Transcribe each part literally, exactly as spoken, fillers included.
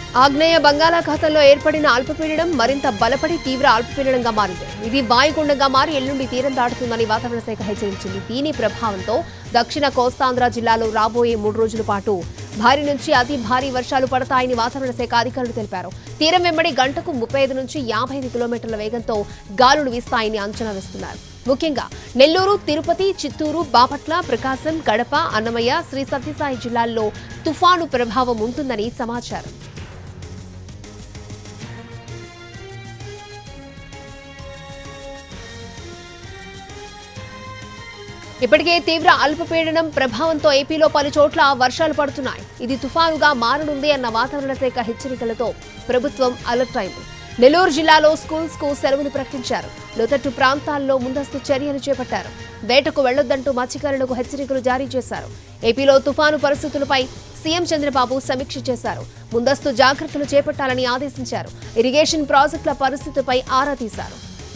ఆగ్నేయ బంగాళాఖాతంలో ఏర్పడిన అల్పపీడనం మరింత బలపడి తీవ్ర అల్పపీడనంగా మారింది. ఇది వాయుగుండంగా మారి ఎల్లుండి తీరం దాటుతుందని వాతావరణ శాఖ హెచ్చరించింది. దీని ప్రభావంతో దక్షిణ కోస్తాంధ్ర జిల్లాలో రాబోయే మూడు రోజుల పాటు భారీ నుంచి అతి భారీ వర్షాలు పడతాయని వాతావరణ శాఖ అధికారులు తెలిపారు. తీరం వెంబడి గంటకు ముప్పై ఐదు నుంచి యాభై ఐదు కిలోమీటర్ల వేగంతో గాలులు వీస్తాయని అంచనా వేస్తున్నారు. ముఖ్యంగా నెల్లూరు, తిరుపతి, చిత్తూరు, బాపట్ల, ప్రకాశం, కడప, అన్నమయ్య, శ్రీ సత్యసాయి జిల్లాల్లో తుఫాను ప్రభావం ఉంటుందని సమాచారం. ఇప్పటికే తీవ్ర అల్పపీడనం ప్రభావంతో ఏపీలో పలు చోట్ల వర్షాలు పడుతున్నాయి. ఇది తుఫానుగా మారనుంది అన్న వాతావరణ శాఖ హెచ్చరికలతో ప్రభుత్వం అలర్ట్ అయింది. నెల్లూరు జిల్లాలో స్కూల్స్ కు సెలవులు ప్రకటించారు. లోతట్టు ప్రాంతాల్లో ముందస్తు చర్యలు చేపట్టారు. వేటకు వెళ్లొద్దంటూ మత్స్యకారులకు హెచ్చరికలు జారీ చేశారు. ఏపీలో తుఫాను పరిస్థితులపై సీఎం చంద్రబాబు సమీక్ష చేశారు. ముందస్తు జాగ్రత్తలు చేపట్టాలని ఆదేశించారు. ఇరిగేషన్ ప్రాజెక్టుల పరిస్థితిపై ఆరా తీశారు.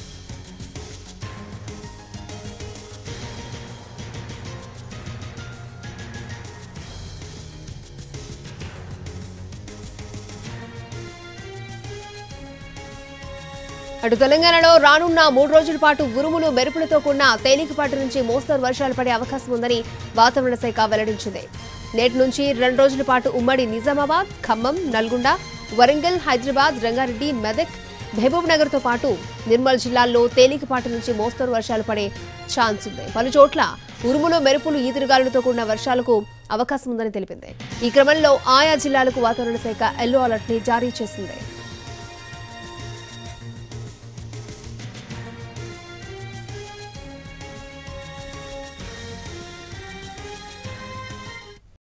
అటు తెలంగాణలో రానున్న మూడు రోజుల పాటు ఉరుములు మెరుపులతో కూడిన తేలికపాటి నుంచి మోస్తరు వర్షాలు పడే అవకాశం ఉందని వాతావరణ శాఖ వెల్లడించింది. నేటి నుంచి రెండు రోజుల పాటు ఉమ్మడి నిజామాబాద్, ఖమ్మం, నల్గొండ, వరంగల్, హైదరాబాద్, రంగారెడ్డి, మెదక్, మహబూబ్ నగర్ తో పాటు నిర్మల్ జిల్లాల్లో తేలికపాటి నుంచి మోస్తరు వర్షాలు పడే ఛాన్స్ ఉంది. పలు చోట్ల ఉరుములు మెరుపులు ఈదురుగాలులతో కూడిన వర్షాలకు అవకాశం ఉందని తెలిపింది. ఈ క్రమంలో ఆయా జిల్లాలకు వాతావరణ శాఖ ఎల్లో అలర్ట్ ని జారీ చేసింది.